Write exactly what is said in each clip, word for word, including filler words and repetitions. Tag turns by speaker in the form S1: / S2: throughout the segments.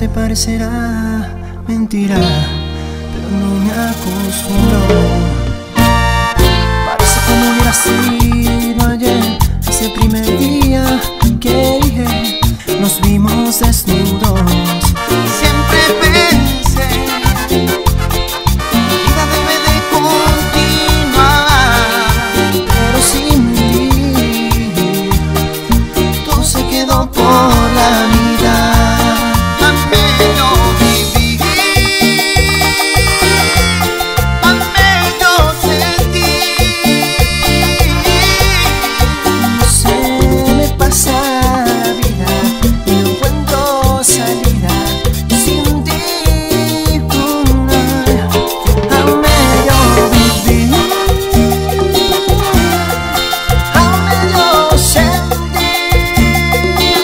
S1: te parecerá mentira, pero no me acostumbro. Parece como hubiera sido ayer, ese primer día que dije nos vimos desnudos.
S2: Siempre pensé, mi vida debe de continuar,
S1: pero sin ti todo se quedó por la mitad.
S2: amé yo vivir, amé yo sentir.
S1: No se me pasa la vida y no encuentro salida sin ti. Amé yo vivir, amé yo sentir.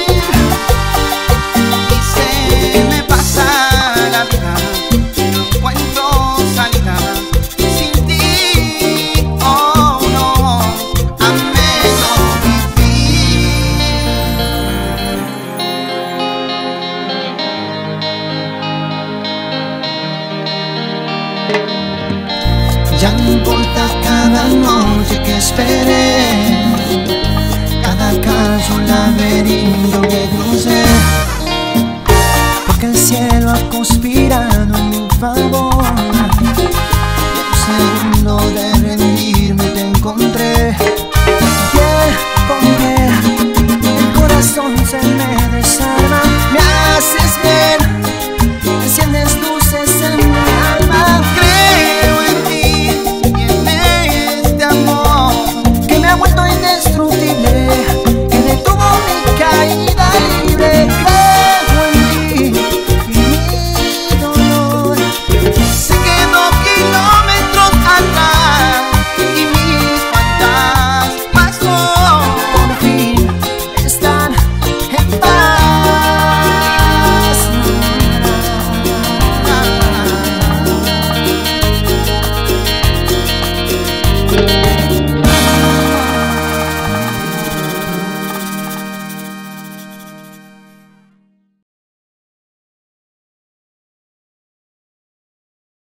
S2: Y se me pasa la vida, no encuentro salida sin ti. Oh no, amé yo vivir.
S1: Ya no importa cada noche que esperé, cada caso, laberinto que